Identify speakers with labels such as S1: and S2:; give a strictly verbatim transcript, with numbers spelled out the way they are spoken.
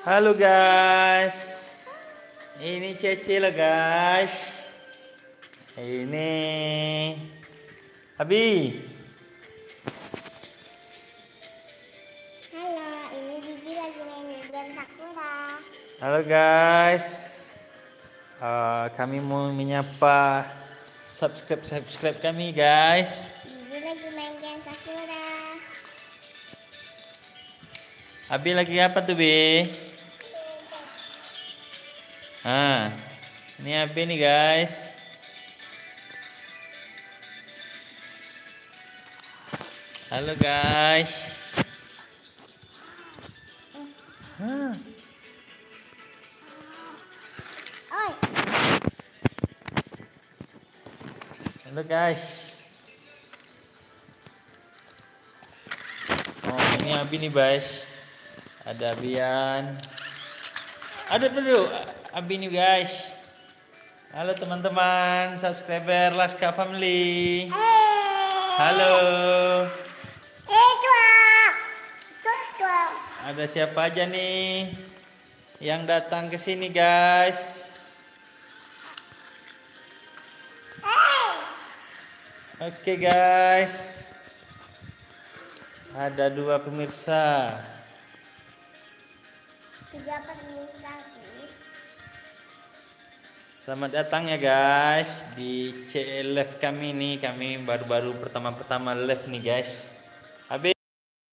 S1: Halo guys, ini Cece lah guys. Ini Abi.
S2: Halo, ini Bibi lagi main game Sakura.
S1: Halo guys, uh, kami mau menyapa subscribe subscribe kami guys.
S2: Bibi lagi main game Sakura.
S1: Abi lagi apa tuh Bi? Ah, ini Abi nih guys. Halo guys. Ah.
S2: Oi,
S1: Halo guys. Oh ini Abi nih guys. Ada Abian. Ada dulu Abi nih guys. Halo teman-teman subscriber Laska Family. Halo.
S2: eh tua, tua tua.
S1: Ada siapa aja nih yang datang ke sini guys? Oke guys. Ada dua pemirsa.
S2: Tiga pemirsa nih.
S1: Selamat datang ya guys di C L live kami nih. Kami baru-baru pertama-pertama live nih guys.